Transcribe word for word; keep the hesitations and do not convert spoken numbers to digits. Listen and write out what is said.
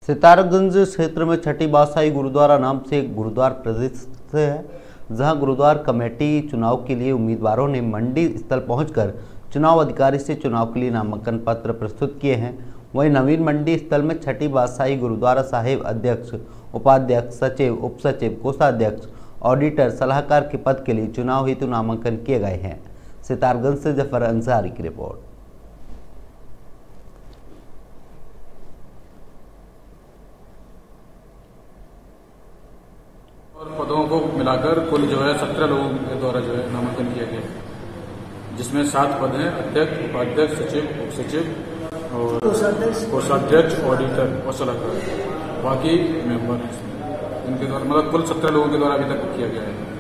सितारगंज क्षेत्र में छठी बादशाही गुरुद्वारा नाम से एक गुरुद्वारा प्रतिष्ठित है, जहां गुरुद्वारा कमेटी चुनाव के लिए उम्मीदवारों ने मंडी स्थल पहुंचकर चुनाव अधिकारी से चुनाव के लिए नामांकन पत्र प्रस्तुत किए हैं। वहीं नवीन मंडी स्थल में छठी बादशाही गुरुद्वारा साहिब अध्यक्ष, उपाध्यक्ष, सचिव, उप सचिव, कोषाध्यक्ष, ऑडिटर, सलाहकार के पद के लिए चुनाव हेतु नामांकन किए गए हैं। सितारगंज से जफर अंसारी की रिपोर्ट। और पदों को मिलाकर कुल जो है सत्रह लोगों के द्वारा जो है नामांकन किया गया, जिसमें सात पद हैं: अध्यक्ष, उपाध्यक्ष, सचिव, उप सचिव और कोषाध्यक्ष, ऑडिटर और सलाहकार। बाकी मेंबर इनके द्वारा मतलब कुल सत्रह लोगों के द्वारा अभी तक किया गया है।